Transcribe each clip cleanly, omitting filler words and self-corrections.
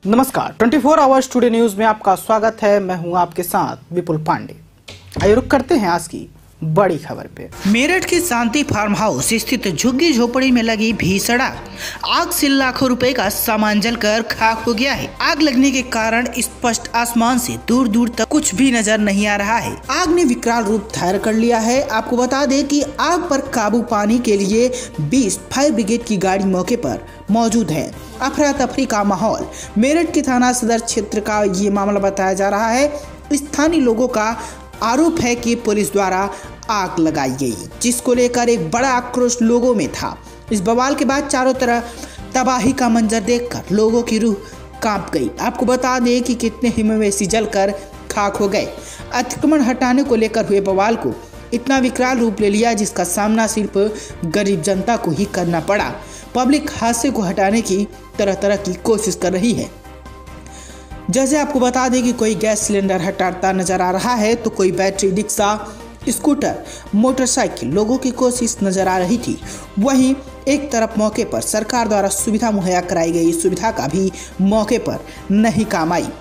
नमस्कार, 24 hours today news में आपका स्वागत है। मैं हूं आपके साथ विपुल पांडे। आइए रुक करते हैं आज की बड़ी खबर पे। मेरठ के शांति फार्म हाउस स्थित झुग्गी झोपड़ी में लगी भीषण आग से लाखों रुपए का सामान जलकर खाक हो गया है। आग लगने के कारण स्पष्ट आसमान से दूर दूर तक कुछ भी नजर नहीं आ रहा है। आग ने विकराल रूप धारण कर लिया है। आपको बता दें कि आग पर काबू पाने के लिए 20 फायर ब्रिगेड की गाड़ी मौके पर मौजूद है। अफरा तफरी का माहौल। मेरठ के थाना सदर क्षेत्र का ये मामला बताया जा रहा है। स्थानीय लोगों का आरोप है कि पुलिस द्वारा आग लगाई गई, जिसको लेकर एक बड़ा आक्रोश लोगों में था। इस बवाल के बाद चारों तरफ तबाही का मंजर देखकर लोगों की रूह कांप गई। आपको बता दें कि कितने ही मवेशी जलकर खाक हो गए। अतिक्रमण हटाने को लेकर हुए बवाल को इतना विकराल रूप ले लिया, जिसका सामना सिर्फ गरीब जनता को ही करना पड़ा। पब्लिक हादसे को हटाने की तरह तरह की कोशिश कर रही है। जैसे आपको बता दें कि कोई गैस सिलेंडर हटाता नजर आ रहा है, तो कोई बैटरी रिक्शा, स्कूटर, मोटरसाइकिल, लोगों की कोशिश नजर आ रही थी। वहीं एक तरफ मौके पर सरकार द्वारा सुविधा मुहैया कराई गई सुविधा का भी मौके पर नहीं काम आई।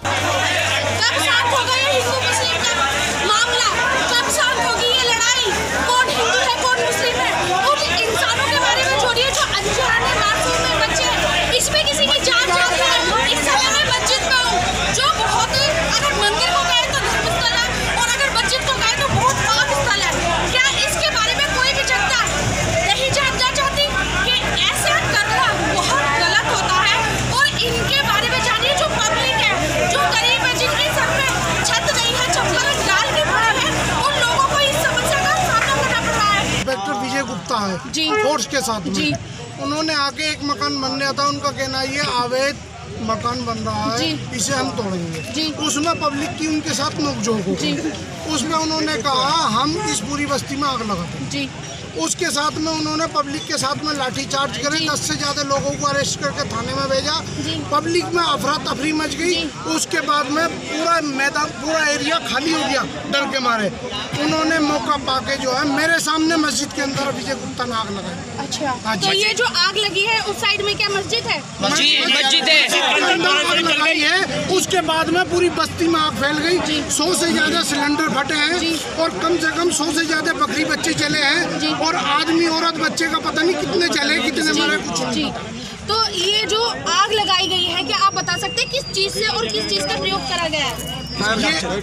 है फोर्स के साथ में उन्होंने आके एक मकान बन रहा था, उनका कहना ये अवैध मकान बन रहा है, इसे हम तोड़ेंगे। उसमें पब्लिक की उनके साथ नोकझोंक हो गई। उसमें उन्होंने कहा हम इस पूरी बस्ती में आग लगाते हैं। उसके साथ में उन्होंने पब्लिक के साथ में लाठीचार्ज करे, 10 से ज्यादा लोगों को अरेस्ट करके थाने में भेजा। पब्लिक में अफरा तफरी मच गई। उसके बाद में पूरा मैदान, पूरा एरिया खाली हो गया डर के मारे। उन्होंने मौका पाके जो है मेरे सामने मस्जिद के अंदर विजय गुप्ता ने आग लगाई। अच्छा, तो ये जो आग लगी है उस साइड में क्या मस्जिद है? मस्जिद लगाई है। उसके बाद में पूरी बस्ती में आग फैल गई। 100 से ज्यादा सिलेंडर फटे हैं और कम से कम 100 से ज्यादा बकरी बच्चे चले हैं और आदमी औरत बच्चे का पता नहीं कितने चले, कितने मरे, कुछ नहीं। तो ये जो आग लगाई गई है, क्या आप बता सकते हैं किस चीज से और किस चीज का प्रयोग करा गया है? ये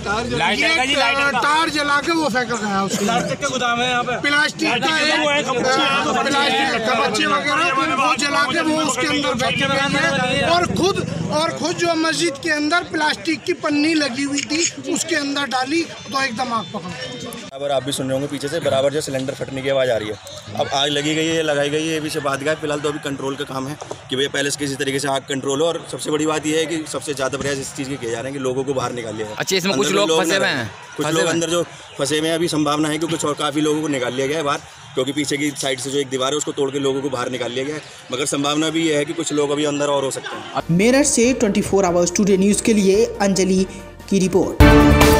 टार जला के वो फेंका गया। प्लास्टिक का गोदाम है यहाँ पे। प्लास्टिक का प्लास्टिक का बच्चे वगैरह वो जला के वो उसके अंदर फेंके गए हैं। और खुद जो मस्जिद के अंदर प्लास्टिक की पन्नी लगी हुई थी उसके अंदर डाली तो एकदम आग पकड़। बराबर आप भी सुन रहे होंगे पीछे से बराबर जो सिलेंडर फटने की आवाज़ आ रही है। अब आग लगी गई है, लगाई गई है, ये भी से बात गया। फिलहाल तो अभी कंट्रोल का काम है कि भैया पहले से किसी तरीके से आग कंट्रोल हो। और सबसे बड़ी बात यह है कि सबसे ज़्यादा प्रयास इस चीज़ के किए जा रहे हैं कि लोगों को बाहर निकाल लिया है। अच्छा, इसमें कुछ लोग फंसे हुए हैं, कुछ लोग अंदर जो फंसे हुए हैं। अभी संभावना है कि कुछ और काफ़ी लोगों को निकाल लिया गया है बाहर, क्योंकि पीछे की साइड से जो एक दीवार है उसको तोड़ के लोगों को बाहर निकाल लिया गया है। मगर संभावना भी यह है कि कुछ लोग अभी अंदर और हो सकते हैं। मेरठ से 24 आवर्स टुडे न्यूज़ के लिए अंजलि की रिपोर्ट।